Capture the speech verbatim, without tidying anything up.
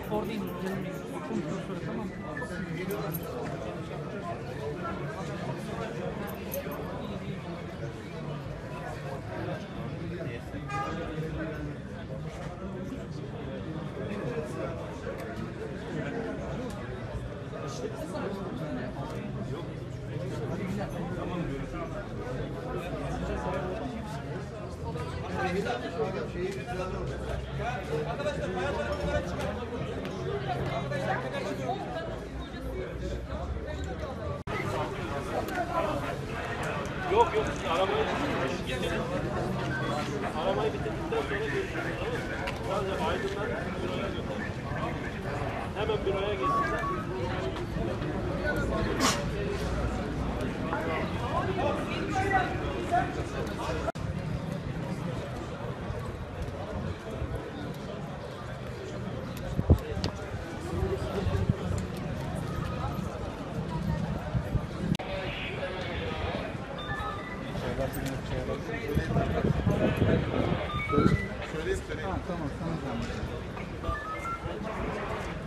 Orada indir. Canım konuşuyor sonra, tamam mı? Yok yok, arabayı bitirin. Arabayı bitirdikten sonra görüşürüz, tamam mı? Sadece aydınlar büroya götür. Hemen büroya geçsinler. Söyleyeyim söyleyeyim. Ha, tamam, tamam.